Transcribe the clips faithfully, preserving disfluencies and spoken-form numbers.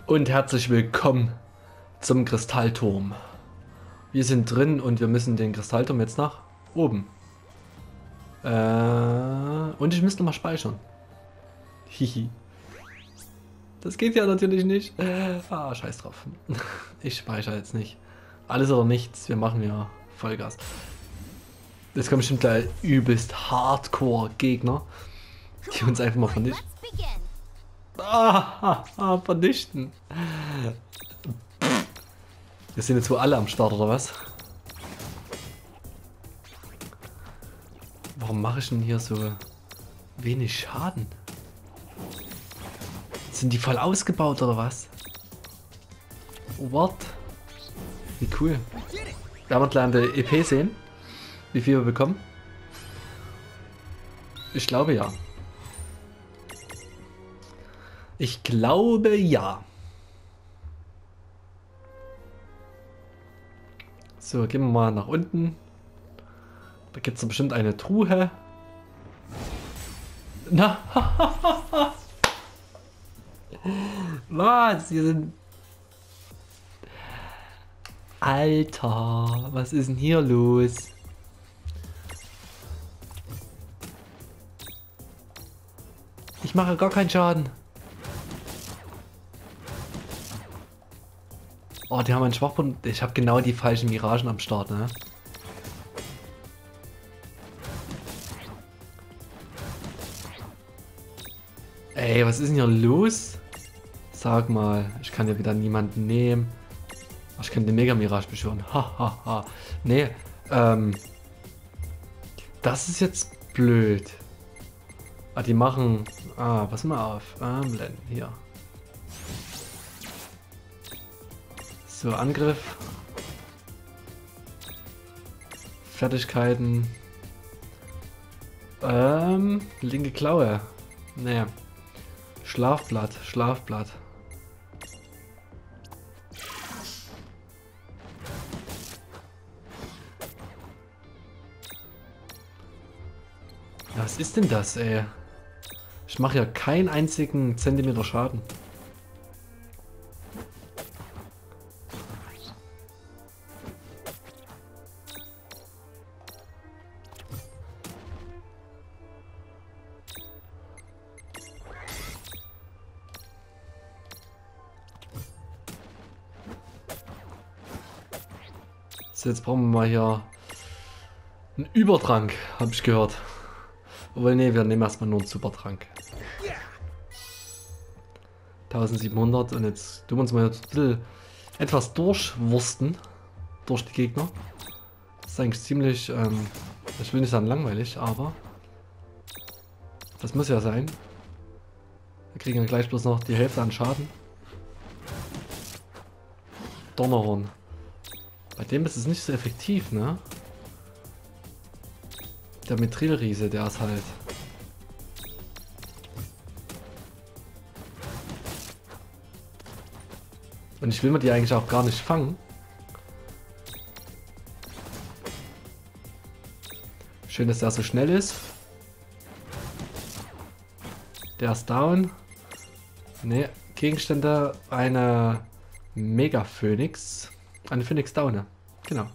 Und herzlich willkommen zum Kristallturm. Wir sind drin und wir müssen den Kristallturm jetzt nach oben. Äh, und ich müsste noch mal speichern. Hihi. Das geht ja natürlich nicht. Ah, scheiß drauf. Ich speichere jetzt nicht. Alles oder nichts. Wir machen ja Vollgas. Das kommt bestimmt gleich übelst Hardcore-Gegner, die uns einfach mal vernichten. Ah, ah, ah, vernichten. Wir sind jetzt wohl alle am Start, oder was? Warum mache ich denn hier so wenig Schaden? Sind die voll ausgebaut, oder was? What? Wie cool. Werden wir gleich an der E P sehen, wie viel wir bekommen? Ich glaube ja. Ich glaube ja. So, gehen wir mal nach unten. Da gibt es bestimmt eine Truhe. Na, was? Hier sind... Alter, was ist denn hier los? Ich mache gar keinen Schaden. Oh, die haben einen Schwachpunkt. Ich habe genau die falschen Miragen am Start, ne? Ey, was ist denn hier los? Sag mal, ich kann ja wieder niemanden nehmen. Ich kann den Mega Mirage beschwören. Hahaha. Ha, ha. Nee, ähm. Das ist jetzt blöd. Ah, die machen. Ah, pass mal auf. Ah, blenden. Hier. So, Angriff. Fertigkeiten. Ähm, linke Klaue. Nee. Schlafblatt, Schlafblatt. Ja, was ist denn das, ey? Ich mache ja keinen einzigen Zentimeter Schaden. So, jetzt brauchen wir mal hier einen Übertrank, habe ich gehört. Obwohl, nee, wir nehmen erstmal nur einen Supertrank. eintausendsiebenhundert und jetzt tun wir uns mal ein bisschen etwas durchwursten durch die Gegner. Das ist eigentlich ziemlich, ähm, ich will nicht sagen langweilig, aber das muss ja sein. Wir kriegen ja gleich bloß noch die Hälfte an Schaden. Donnerhorn. Bei dem ist es nicht so effektiv, ne? Der Mithrilriese, der ist halt... Und ich will mir die eigentlich auch gar nicht fangen. Schön, dass der so schnell ist. Der ist down. Ne, Gegenstände, eine Mega Phönix. Eine Phoenix Downe. Genau.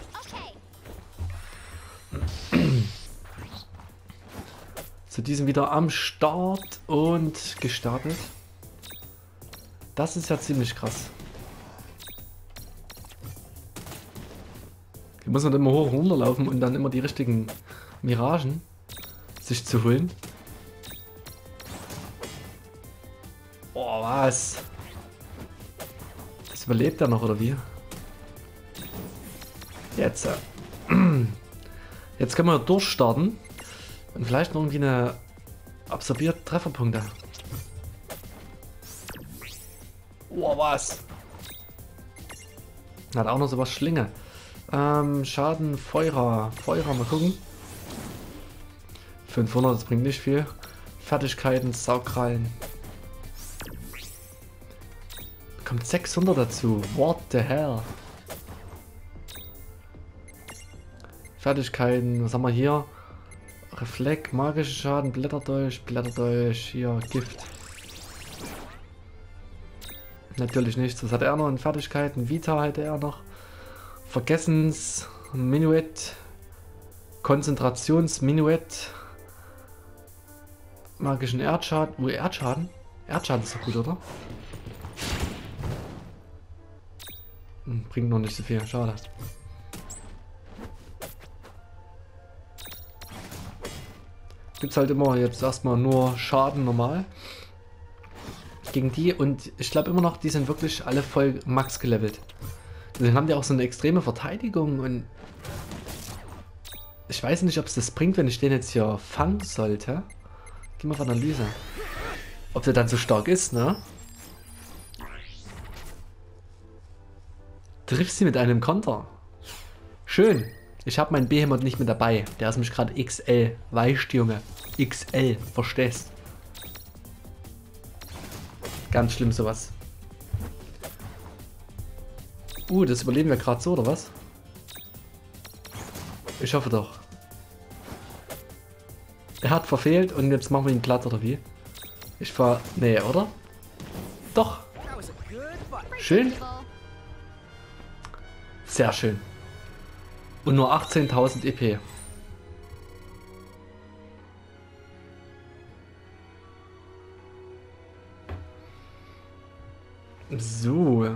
So, die sind wieder am Start und gestartet. Das ist ja ziemlich krass. Hier muss man immer hoch und runter laufen und dann immer die richtigen Miragen sich zu holen. Oh, was? Das überlebt er noch, oder wie? Jetzt. Äh, jetzt können wir durchstarten. Und vielleicht noch irgendwie eine absorbiert Trefferpunkte. Oh, was? Hat auch noch sowas Schlinge. Ähm, Schaden, Feuer. Feuer, mal gucken. fünfhundert, das bringt nicht viel. Fertigkeiten, Saukrallen. Kommt sechshundert dazu. What the hell? Fertigkeiten, was haben wir hier? Reflekt, magische Schaden, Blätterdolch, Blätterdolch, hier, Gift. Natürlich nichts. Was hat er noch in Fertigkeiten? Vita hätte er noch. Vergessens, Minuet, Konzentrations-Minuet, magischen Erdschaden. Oh, Erdschaden? Erdschaden ist doch gut, oder? Hm, bringt noch nicht so viel, schade. Gibt's halt immer jetzt erstmal nur Schaden normal gegen die und ich glaube immer noch, die sind wirklich alle voll max gelevelt. Deswegen haben die auch so eine extreme Verteidigung und ich weiß nicht, ob es das bringt, wenn ich den jetzt hier fangen sollte. Geh mal auf Analyse. Ob der dann so stark ist, ne? Triffst sie mit einem Konter. Schön. Ich habe meinen Behemoth nicht mit dabei. Der ist mich gerade X L. Weißt, Junge. X L. Verstehst? Ganz schlimm sowas. Uh, das überleben wir gerade so, oder was? Ich hoffe doch. Er hat verfehlt und jetzt machen wir ihn platt, oder wie? Ich fahr... Nee, oder? Doch. Schön. Sehr schön. Und nur achtzehntausend E P. So.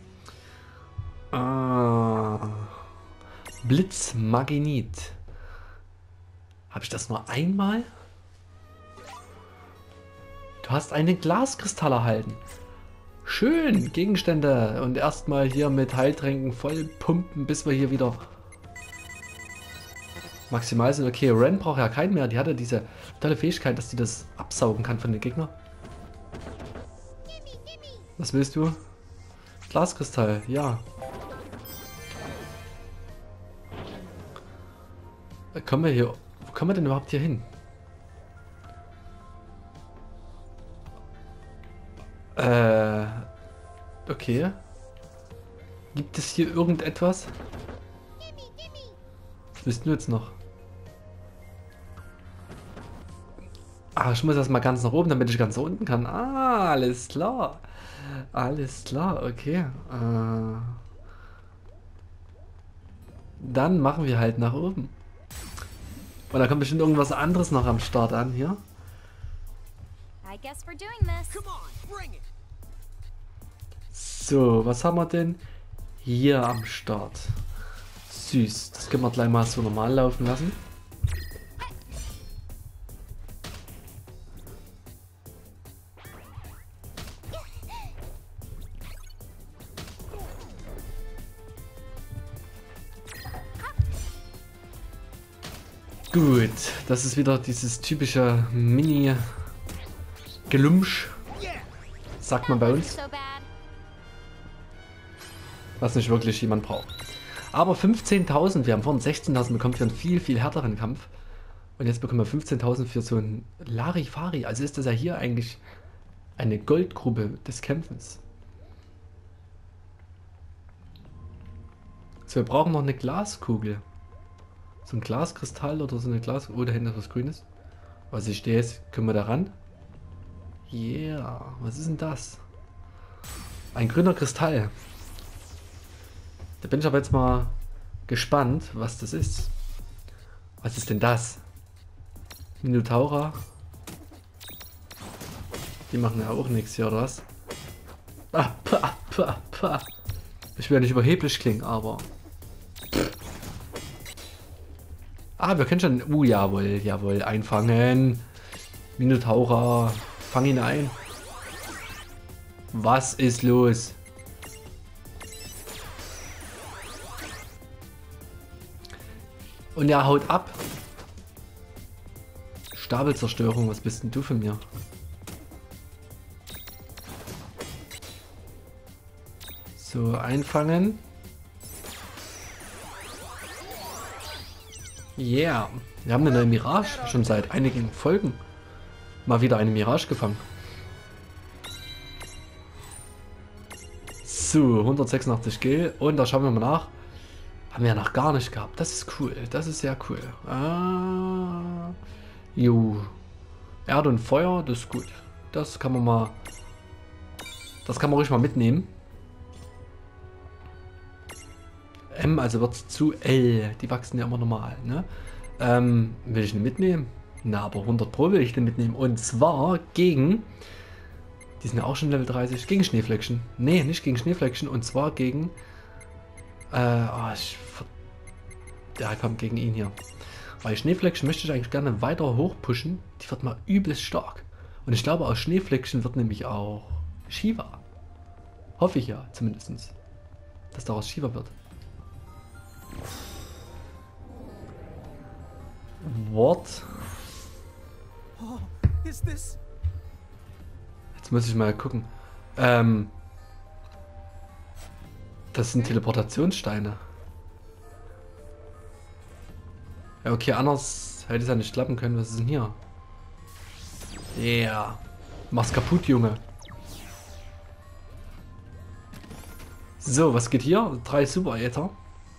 Ah. Blitzmaginit. Habe ich das nur einmal? Du hast einen Glaskristall erhalten. Schön, Gegenstände. Und erstmal hier mit Heiltränken voll pumpen, bis wir hier wieder maximal sind. Okay, Ren braucht ja keinen mehr. Die hatte diese tolle Fähigkeit, dass die das absaugen kann von den Gegnern. Was willst du? Glaskristall, ja. Kommen wir hier... Wo kommen wir denn überhaupt hier hin? Äh... Okay. Gibt es hier irgendetwas? Was willst du jetzt noch? Ah, ich muss erstmal ganz nach oben, damit ich ganz nach unten kann. Ah, alles klar. Alles klar, okay. Äh, dann machen wir halt nach oben. Und da kommt bestimmt irgendwas anderes noch am Start an hier. So, was haben wir denn hier am Start? Süß. Das können wir gleich mal so normal laufen lassen. Gut, das ist wieder dieses typische Mini-Gelumsch, sagt man bei uns, was nicht wirklich jemand braucht. Aber fünfzehntausend, wir haben vorhin sechzehntausend bekommen für einen viel, viel härteren Kampf. Und jetzt bekommen wir fünfzehntausend für so einen Larifari. Also ist das ja hier eigentlich eine Goldgrube des Kämpfens. So, wir brauchen noch eine Glaskugel. So ein Glaskristall oder so eine Glas... Oh, da hinten ist was Grünes. Was ich stehe jetzt, können wir da ran? Yeah, was ist denn das? Ein grüner Kristall. Da bin ich aber jetzt mal gespannt, was das ist. Was ist denn das? Minotaura? Die machen ja auch nichts hier, oder was? Ah, pah, pah, pah. Ich will ja nicht überheblich klingen, aber... Ah, wir können schon... Uh, jawohl, jawohl, einfangen. Minotaura, fang ihn ein. Was ist los? Und er haut ab. Stapelzerstörung, was bist denn du von mir? So, einfangen. Yeah, wir haben eine neue Mirage, schon seit einigen Folgen. Mal wieder eine Mirage gefangen. So, hundertsechsundachtzig Gil. Und da schauen wir mal nach. Haben wir ja noch gar nicht gehabt. Das ist cool, das ist sehr cool. Ah, jo. Erde und Feuer, das ist gut. Das kann man mal Das kann man ruhig mal mitnehmen. M, also wird es zu L. Die wachsen ja immer normal, ne? Ähm, will ich den mitnehmen? Na, aber hundert Pro will ich den mitnehmen. Und zwar gegen... Die sind ja auch schon Level dreißig. Gegen Schneeflöckchen. Nee, nicht gegen Schneeflöckchen. Und zwar gegen... Äh, oh, ich... Ja, komm, gegen ihn hier. Weil Schneeflöckchen möchte ich eigentlich gerne weiter hochpushen. Die wird mal übelst stark. Und ich glaube, aus Schneeflöckchen wird nämlich auch Shiva. Hoffe ich ja, zumindest. Dass daraus Shiva wird. What? Oh, is this? Jetzt muss ich mal gucken. Ähm, das sind Teleportationssteine. Ja, okay, anders hätte es ja nicht klappen können. Was ist denn hier? Yeah. Mach's kaputt, Junge. So, was geht hier? Drei Super Äther.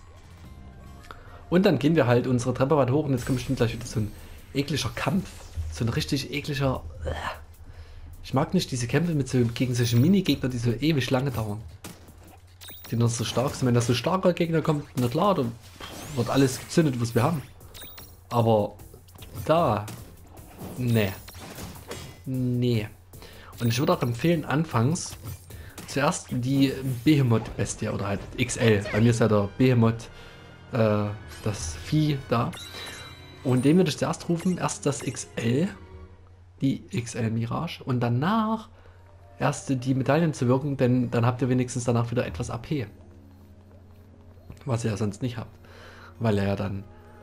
Und dann gehen wir halt unsere Treppe weit hoch und jetzt kommt bestimmt gleich wieder so ein ekliger Kampf. So ein richtig ekliger... Ich mag nicht diese Kämpfe mit so, gegen solche Minigegner, die so ewig lange dauern. Die noch so stark sind. Wenn das so starker Gegner kommt, na klar, dann wird alles gezündet, was wir haben. Aber da... Nee. Nee. Und ich würde auch empfehlen, anfangs zuerst die Behemoth-Bestie oder halt X L. Bei mir ist ja der Behemoth, äh, das Vieh da. Und den würde ich zuerst rufen, erst das X L, die X L Mirage und danach erst die Medaillen zu wirken, denn dann habt ihr wenigstens danach wieder etwas A P. Was ihr ja sonst nicht habt, weil ihr ja dann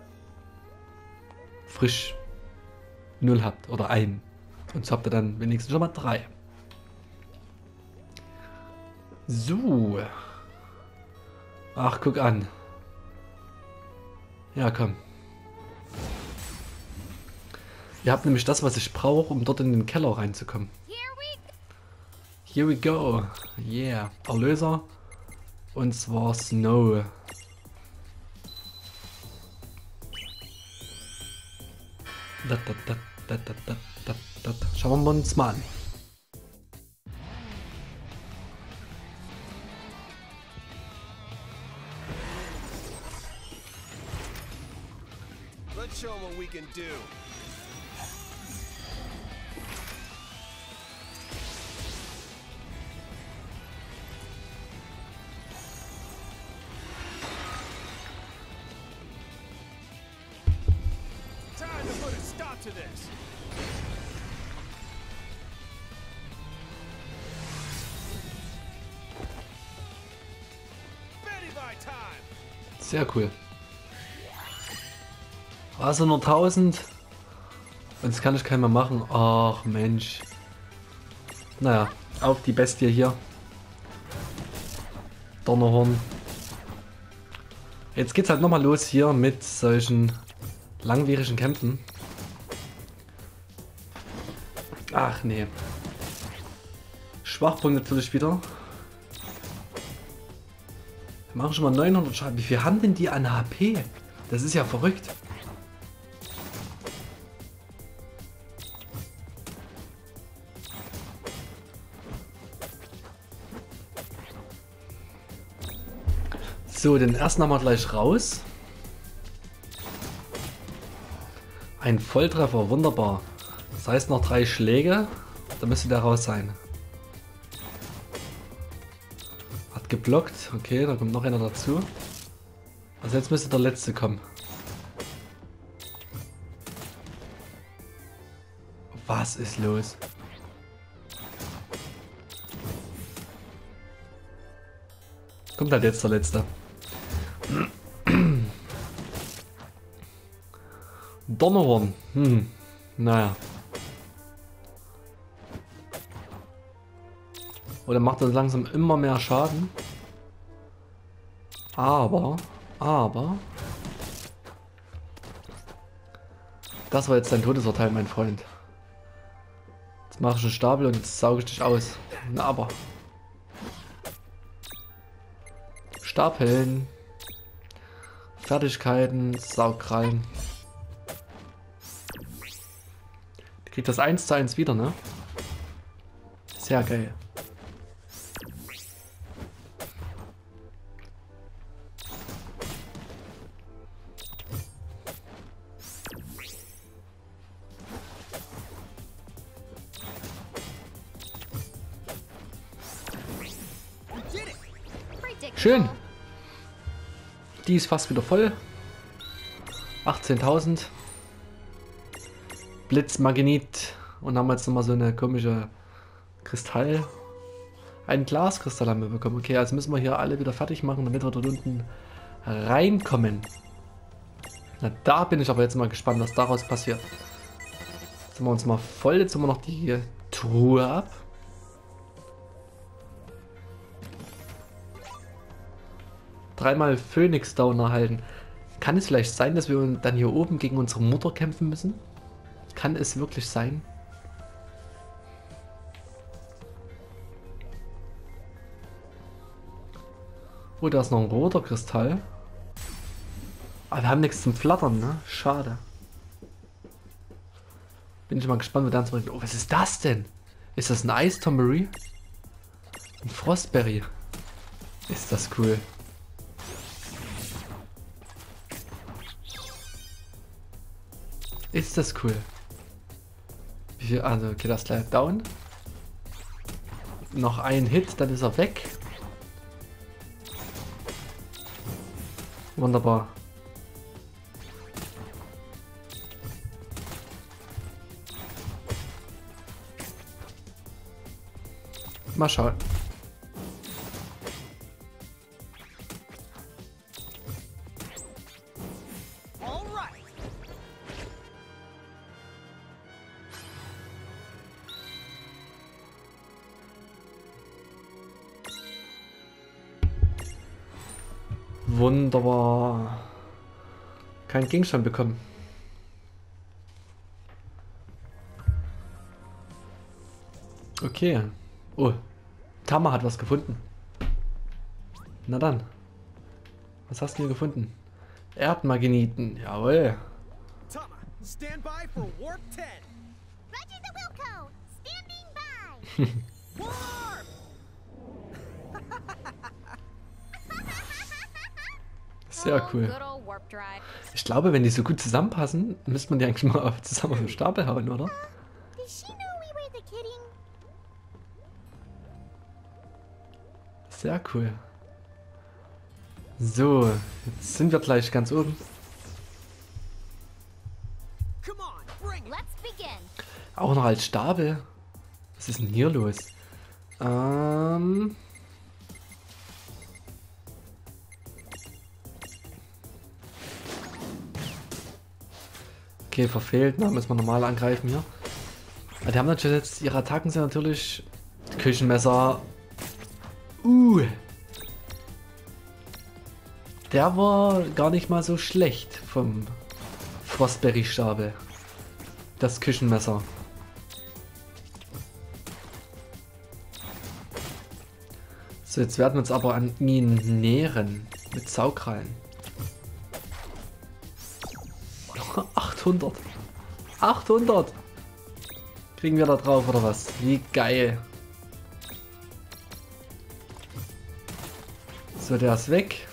frisch null habt oder ein. Und so habt ihr dann wenigstens schon mal drei. So. Ach, guck an. Ja, komm. Ihr habt nämlich das, was ich brauche, um dort in den Keller reinzukommen. Here we go. Yeah. Erlöser. Und zwar Snow. Dat, dat, dat, dat, dat, dat, dat, dat. Schauen wir uns mal an. Let's show 'em what we can do. Time to put a stop to this. Betty by time. Sehr cool. Also nur tausend. Und das kann ich keiner machen. Ach Mensch. Naja, auf die Bestie hier. Donnerhorn. Jetzt geht's halt nochmal los hier mit solchen langwierigen Kämpfen. Ach nee. Schwachpunkt natürlich wieder. Wir machen schon mal neunhundert Schaden. Wie viel haben denn die an H P? Das ist ja verrückt. So, den ersten haben wir gleich raus. Ein Volltreffer, wunderbar. Das heißt noch drei Schläge, dann müsste der raus sein. Hat geblockt, okay, da kommt noch einer dazu. Also jetzt müsste der letzte kommen. Was ist los? Kommt halt jetzt der letzte. Donnerhorn. Hm. Naja. Oder macht das langsam immer mehr Schaden. Aber, aber. Das war jetzt dein Todesurteil, mein Freund. Jetzt mache ich einen Stapel und jetzt sauge ich dich aus. Na aber. Stapeln. Fertigkeiten, Saugkrallen. Kriegt das eins zu eins wieder, ne? Sehr geil. Schön. Die ist fast wieder voll. achtzehntausend. Blitzmagnet. Und haben jetzt nochmal so eine komische Kristall. Ein Glaskristall haben wir bekommen. Okay, also müssen wir hier alle wieder fertig machen, damit wir dort unten reinkommen. Na, da bin ich aber jetzt mal gespannt, was daraus passiert. Jetzt haben wir uns mal voll. Jetzt haben wir noch die Truhe ab. Dreimal Phoenix Down erhalten. Kann es vielleicht sein, dass wir dann hier oben gegen unsere Mutter kämpfen müssen? Kann es wirklich sein? Oh, da ist noch ein roter Kristall. Aber wir haben nichts zum Flattern, ne? Schade. Bin ich mal gespannt, wo der uns... Oh, was ist das denn? Ist das ein Ice Tomberry? Ein Frostberry. Ist das cool. Ist das cool. Wie viel? Also, okay, das ist gleich down. Noch ein Hit, dann ist er weg. Wunderbar. Mal schauen. Wunderbar. Kein Gegenstand bekommen. Okay. Oh. Tama hat was gefunden. Na dann. Was hast du hier gefunden? Erdmagneten. Jawohl. Tama, stand by for warp ten. Roger the Wilco! Standing by! Warp! Sehr cool. Good old warp drive. Ich glaube, wenn die so gut zusammenpassen, müsste man die eigentlich mal auf- zusammen auf den Stapel hauen, oder? Did she know we were the kidding? Sehr cool. So, jetzt sind wir gleich ganz oben. Come on, bring it. Let's begin. Auch noch als Stapel. Was ist denn hier los? Ähm... Okay, verfehlt. Na, müssen wir normal angreifen hier. Aber die haben natürlich jetzt, ihre Attacken sind natürlich Küchenmesser. Uh. Der war gar nicht mal so schlecht vom Frostberry-Stapel. Das Küchenmesser. So, jetzt werden wir uns aber an ihn nähren. Mit Saugrallen. achthundert. achthundert. Kriegen wir da drauf oder was? Wie geil. So, der ist weg.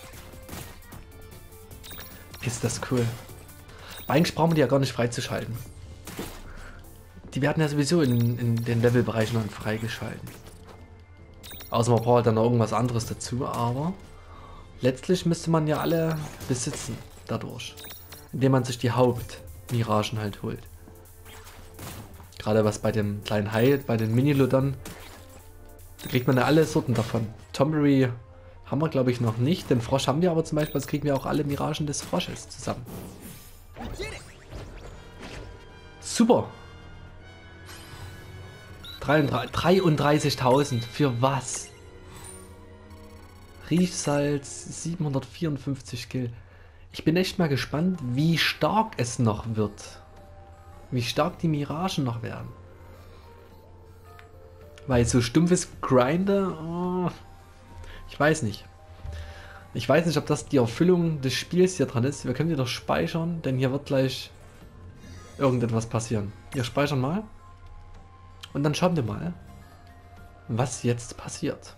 Ist das cool. Eigentlich brauchen wir die ja gar nicht freizuschalten. Die werden ja sowieso in, in den Levelbereichen dann freigeschalten. Außer man braucht dann noch irgendwas anderes dazu, aber letztlich müsste man ja alle besitzen dadurch. Indem man sich die Hauptmiragen halt holt. Gerade was bei dem kleinen Hai, bei den Mini-Ludern, da kriegt man ja alle Sorten davon. Tomberry haben wir glaube ich noch nicht, den Frosch haben wir aber zum Beispiel, das kriegen wir auch alle Miragen des Frosches zusammen. Super! dreiunddreißigtausend, für was? Riechsalz, siebenhundertvierundfünfzig Kill. Ich bin echt mal gespannt, wie stark es noch wird. Wie stark die Miragen noch werden. Weil so stumpfes Grinder, oh, ich weiß nicht. Ich weiß nicht, ob das die Erfüllung des Spiels hier dran ist. Wir können wieder speichern, denn hier wird gleich irgendetwas passieren. Wir speichern mal. Und dann schauen wir mal, was jetzt passiert.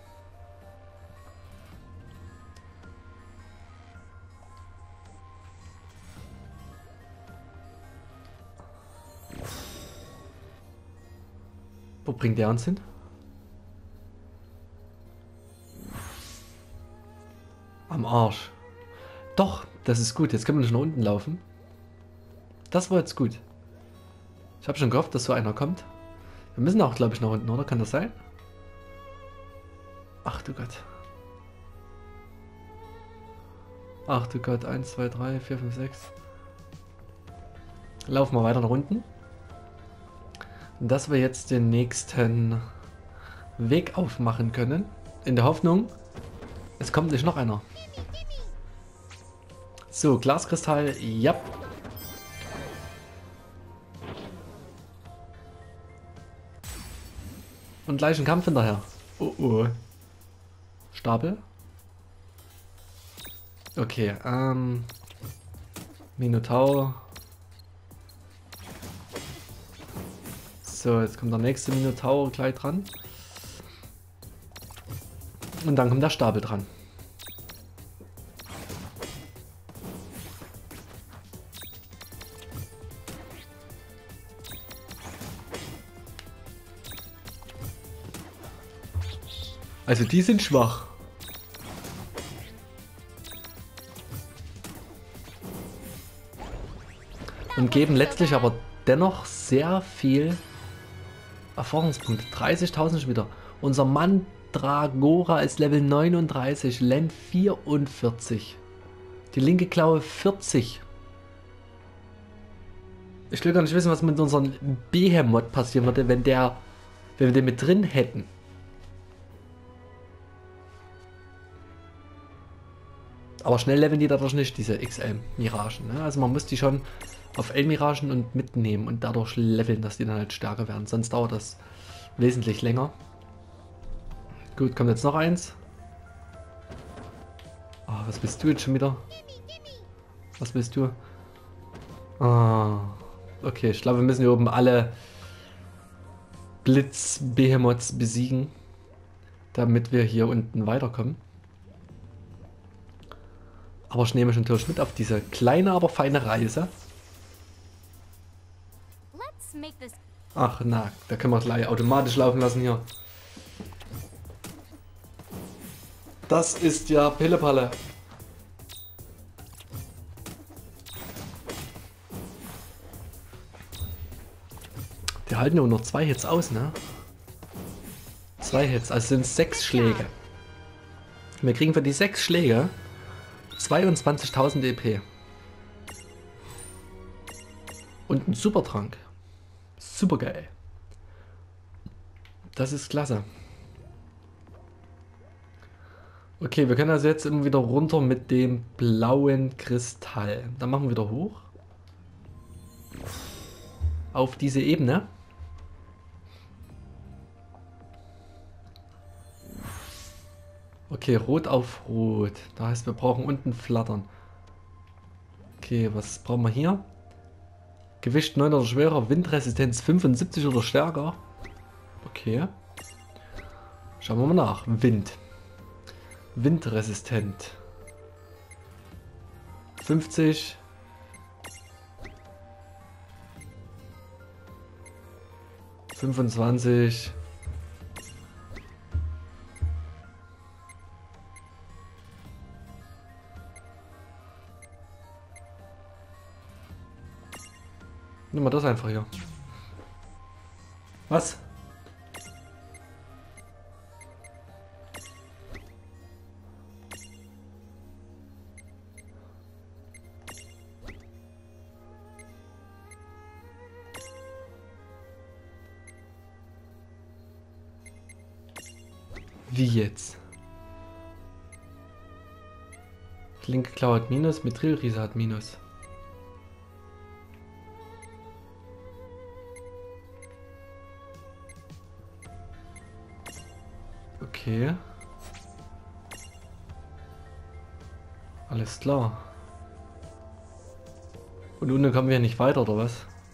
Wo bringt der uns hin? Am Arsch. Doch, das ist gut. Jetzt können wir nicht nach unten laufen. Das war jetzt gut. Ich habe schon gehofft, dass so einer kommt. Wir müssen auch, glaube ich, nach unten, oder? Kann das sein? Ach du Gott. Ach du Gott. eins, zwei, drei, vier, fünf, sechs. Laufen wir weiter nach unten. Dass wir jetzt den nächsten Weg aufmachen können. In der Hoffnung, es kommt nicht noch einer. So, Glaskristall, ja. Und gleich ein Kampf hinterher. Oh oh. Stapel. Okay, ähm. Minotaur. So, jetzt kommt der nächste Minotaur gleich dran. Und dann kommt der Stapel dran. Also die sind schwach. Und geben letztlich aber dennoch sehr viel Erfahrungspunkte. dreißigtausend schon wieder. Unser Mandragora ist Level neununddreißig, Len vierundvierzig. Die linke Klaue vierzig. Ich will gar nicht wissen, was mit unserem Behemoth passieren würde, wenn der, wenn wir den mit drin hätten. Aber schnell leveln die dadurch nicht, diese X L-Miragen. Ne? Also man muss die schon auf L-Miragen und mitnehmen und dadurch leveln, dass die dann halt stärker werden. Sonst dauert das wesentlich länger. Gut, kommt jetzt noch eins. Oh, was bist du jetzt schon wieder? Was bist du? Ah, okay, ich glaube, wir müssen hier oben alle Blitz-Behemoths besiegen, damit wir hier unten weiterkommen. Aber ich nehme mich natürlich mit auf diese kleine, aber feine Reise. Ach na, da können wir gleich automatisch laufen lassen hier. Das ist ja Pillepalle. Die halten nur noch zwei Hits aus, ne? Zwei Hits, also sind es sechs Schläge. Wir kriegen für die sechs Schläge zweiundzwanzigtausend E P. Und einen Supertrank. Super geil. Das ist klasse. Okay, wir können also jetzt immer wieder runter mit dem blauen Kristall. Dann machen wir wieder hoch. Auf diese Ebene. Okay, rot auf rot. Das heißt, wir brauchen unten flattern. Okay, was brauchen wir hier? Gewicht neun oder schwerer, Windresistenz fünfundsiebzig oder stärker. Okay. Schauen wir mal nach. Wind. Windresistent. fünfzig. fünfundzwanzig. Nimm mal das einfach hier. Was? Wie jetzt? Linke Klaue hat Minus, Mithrilriese hat Minus. Okay. Alles klar. Und unten kommen wir nicht weiter, oder was?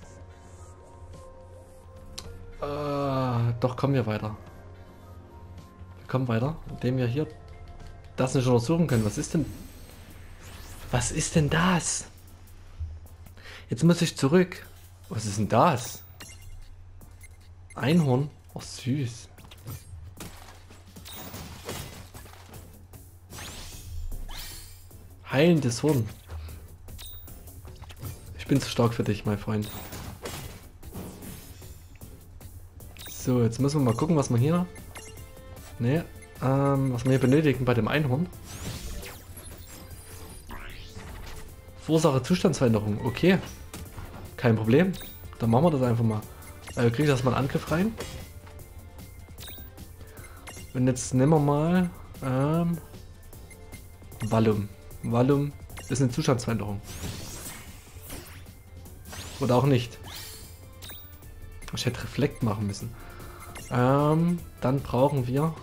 Äh, doch, kommen wir weiter. Wir kommen weiter, indem wir hier das nicht untersuchen können. Was ist denn... Was ist denn das? Jetzt muss ich zurück. Was ist denn das? Einhorn? Oh, süß. Heilendes Horn. Ich bin zu stark für dich, mein Freund. So, jetzt müssen wir mal gucken, was wir hier... Ne, ähm, was wir hier benötigen bei dem Einhorn. Ursache Zustandsveränderung. Okay. Kein Problem. Dann machen wir das einfach mal. Also kriege ich erstmal einen Angriff rein. Und jetzt nehmen wir mal ähm, Vallum. Vallum ist eine Zustandsveränderung. Oder auch nicht. Ich hätte Reflekt machen müssen. Ähm, dann brauchen wir...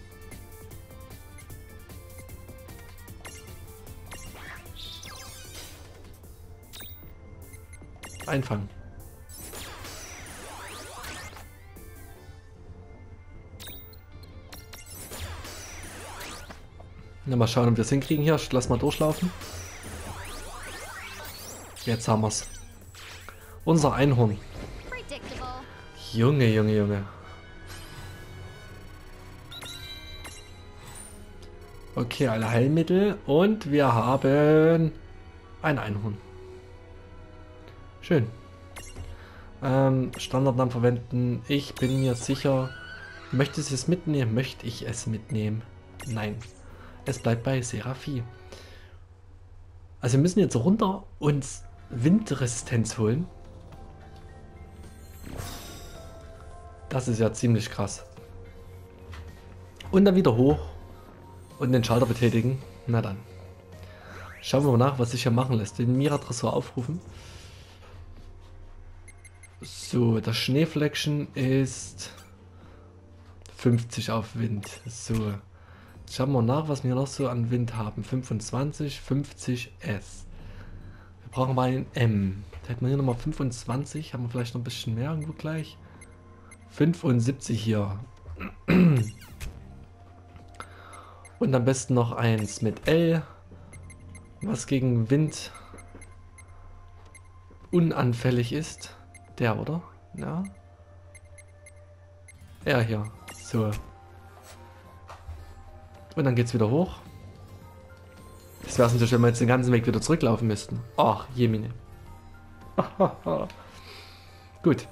Einfangen. Na, mal schauen, ob wir es hinkriegen hier. Lass mal durchlaufen. Jetzt haben wir es. Unser Einhorn. Junge, Junge, Junge. Okay, alle Heilmittel. Und wir haben ein Einhorn. Schön. Ähm, Standardnamen verwenden. Ich bin mir sicher. Möchte ich es mitnehmen? Möchte ich es mitnehmen? Nein. Es bleibt bei Seraphie. Also wir müssen jetzt runter uns Windresistenz holen. Das ist ja ziemlich krass. Und dann wieder hoch und den Schalter betätigen. Na dann. Schauen wir mal nach, was sich hier machen lässt. Den Mira-Tresor aufrufen. So, das Schneefleckchen ist fünfzig auf Wind. So, jetzt schauen wir nach, was wir noch so an Wind haben. fünfundzwanzig, fünfzig S. Wir brauchen mal ein M. Da hätten wir hier nochmal fünfundzwanzig. Haben wir vielleicht noch ein bisschen mehr irgendwo gleich. fünfundsiebzig hier. Und am besten noch eins mit L. Was gegen Wind unanfällig ist. Der, oder? Ja. Er hier. So. Und dann geht's wieder hoch. Das wäre es natürlich, wenn wir jetzt den ganzen Weg wieder zurücklaufen müssten. Ach, Jemine. Gut.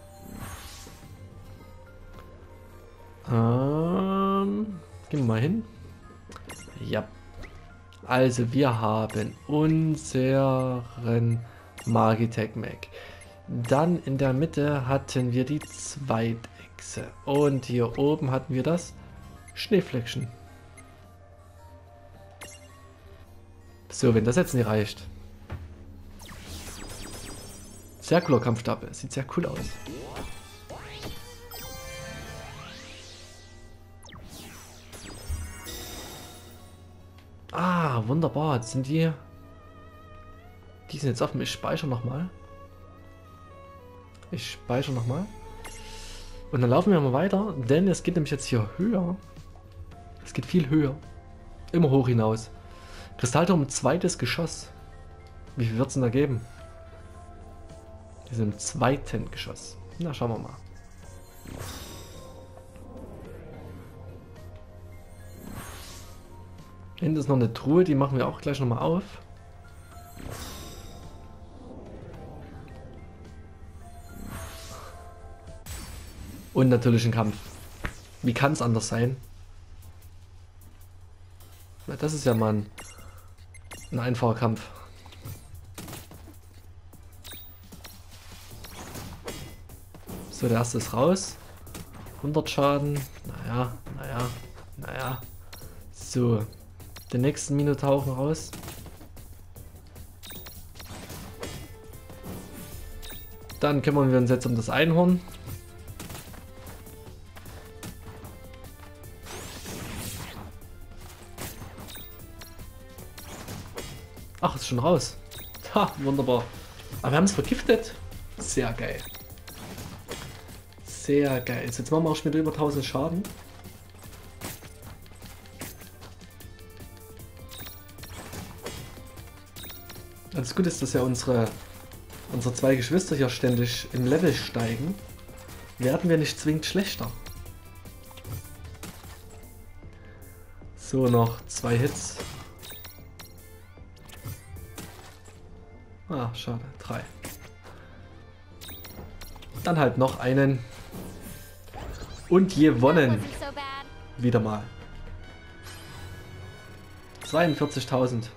Ähm, gehen wir mal hin. Ja. Also wir haben unseren Magitech Mac. Dann in der Mitte hatten wir die Zweitechse. Und hier oben hatten wir das Schneefleckchen. So, wenn das jetzt nicht reicht. Sehr cooler Kampfstapel. Sieht sehr cool aus. Ah, wunderbar. Jetzt sind die... Die sind jetzt offen. Ich speichere nochmal. Ich speichere nochmal. Und dann laufen wir mal weiter, denn es geht nämlich jetzt hier höher. Es geht viel höher. Immer hoch hinaus. Kristallturm, zweites Geschoss. Wie viel wird es denn da geben? Wir sind im zweiten Geschoss. Na, schauen wir mal. Hinten ist noch eine Truhe, die machen wir auch gleich nochmal auf. Und natürlich ein Kampf. Wie kann es anders sein? Na, das ist ja mal ein, ein einfacher Kampf. So, der erste ist raus. hundert Schaden. Naja, naja, naja. So, den nächsten Minotauchen raus. Dann kümmern wir uns jetzt um das Einhorn. Ach, ist schon raus. Ha, wunderbar. Aber wir haben es vergiftet. Sehr geil. Sehr geil. Jetzt machen wir auch schon wieder über tausend Schaden. Das Gute ist, dass ja unsere, unsere zwei Geschwister hier ständig im Level steigen. Werden wir nicht zwingend schlechter. So, noch zwei Hits. Ah, schade. Drei. Dann halt noch einen. Und gewonnen. Wasn't so bad. Wieder mal. zweiundvierzigtausend.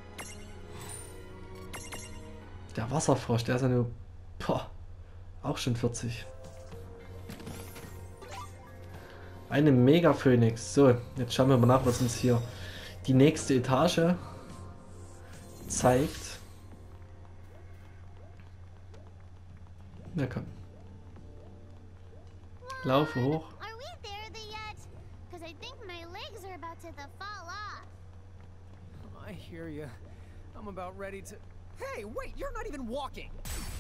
Der Wasserfrosch, der ist ja nur... Boah, auch schon vierzig. Eine Mega-Phönix. So, jetzt schauen wir mal nach, was uns hier die nächste Etage zeigt. Na komm. Laufe hoch. Are we there the yet? Because I think my legs are about to the fall off. I hear you. I'm about ready to. Hey, wait! You're not even walking.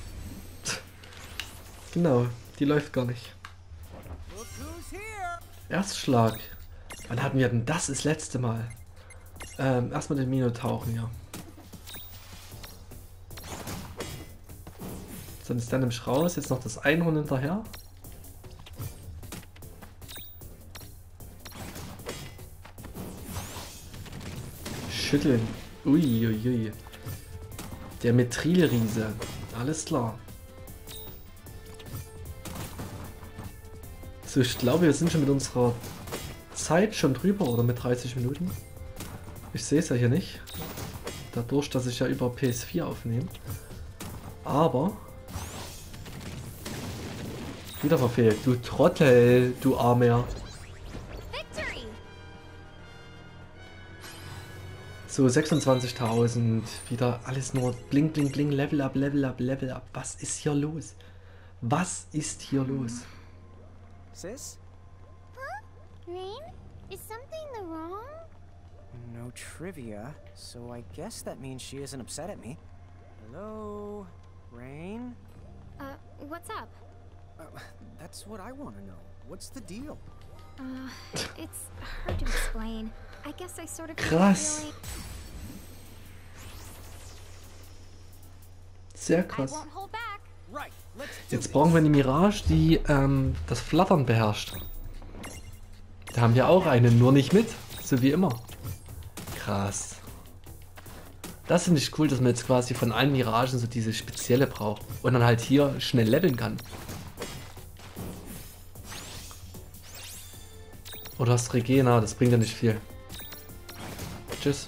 Genau, die läuft gar nicht. Look who's here! Erstschlag. Wann hatten wir denn das das letzte Mal? Ähm, erstmal den Minotauchen, ja. Sonst dann im Schraus, jetzt noch das Einhorn hinterher. Schütteln. Uiuiui. Ui, ui. Der Methrilriese. Alles klar. So, ich glaube, wir sind schon mit unserer Zeit schon drüber, oder mit dreißig Minuten. Ich sehe es ja hier nicht. Dadurch, dass ich ja über P S vier aufnehme. Aber... Wieder verfehlt. Du Trottel, du Armer. Victory! So, sechsundzwanzigtausend. Wieder alles nur bling, bling, bling. Level up, Level up, Level up. Was ist hier los? Was ist hier los? Sis? Rain? Is something the wrong? No trivia, so I guess that means she isn't upset at me. Hello, Rain? Uh, what's up? Uh, that's what I want to know. What's the deal? Uh, it's hard to explain. I guess I sort of get the Krass. feeling- Sehr I krass. won't hold back. Right. Let's do Jetzt brauchen wir eine Mirage, die ähm, das Flattern beherrscht. Da haben wir auch eine, nur nicht mit. So wie immer. Krass. Das finde ich cool, dass man jetzt quasi von allen Miragen so diese spezielle braucht. Und dann halt hier schnell leveln kann. Oder hast Regena, das bringt ja nicht viel. Tschüss.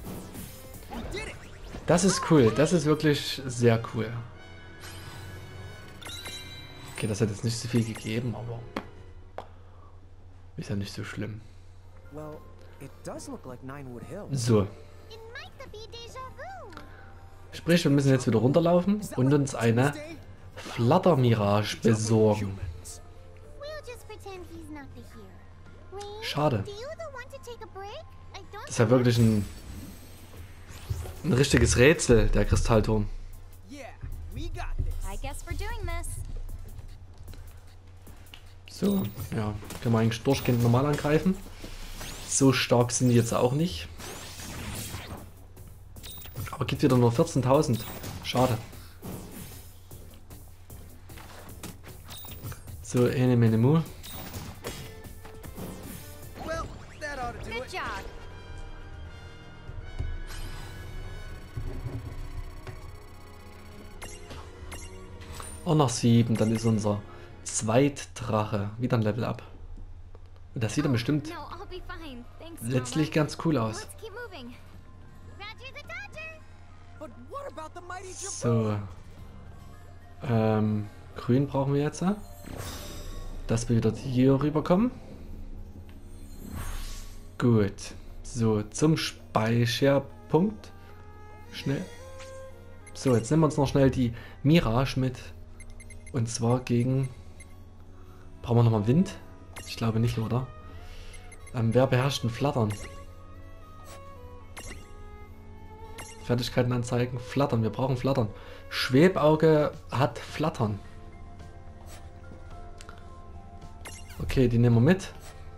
Das ist cool, das ist wirklich sehr cool. Okay, das hat jetzt nicht so viel gegeben, aber ist ja nicht so schlimm. Well, it does look like Ninewood Hills. So, It might be déjà vu. sprich, wir müssen jetzt wieder runterlaufen und uns eine Flatter-Mirage besorgen. We'll just pretend he's not the hero. Rain, Schade. do you the one to take a break? I don't Das ist ja wirklich ein, ein richtiges Rätsel, der Kristallturm. Yeah, we got this. I guess we're doing this. So, ja, können wir eigentlich durchgehend normal angreifen. So stark sind die jetzt auch nicht. Aber gibt wieder nur vierzehntausend. Schade. So, ene mene mu. Well, that ought to do Good it. job. Und noch sieben, dann ist unser Zweitdrache. Wieder ein Level up. Und das sieht dann bestimmt No, I'll be fine. Thanks, letztlich Mama. ganz cool aus. Let's keep moving. Roger the Dodger. But what about the mighty Jabbar? So. Ähm, grün brauchen wir jetzt. Dass wir wieder hier rüberkommen. Gut. So, zum Speicherpunkt. Schnell. So, jetzt nehmen wir uns noch schnell die Mirage mit. Und zwar gegen... Brauchen wir nochmal Wind? Ich glaube nicht, oder? Ähm, wer beherrscht ein Flattern? Fertigkeiten anzeigen. Flattern, wir brauchen Flattern. Schwebauge hat Flattern. Okay, die nehmen wir mit.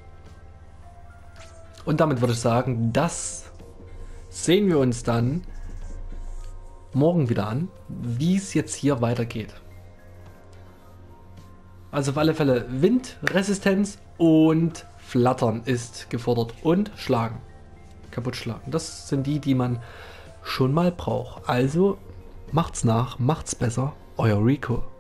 Und damit würde ich sagen, das sehen wir uns dann morgen wieder an, wie es jetzt hier weitergeht. Also auf alle Fälle Windresistenz und Flattern ist gefordert und Schlagen. Kaputt schlagen. Das sind die, die man schon mal braucht. Also Macht's nach, macht's besser. Euer Rico.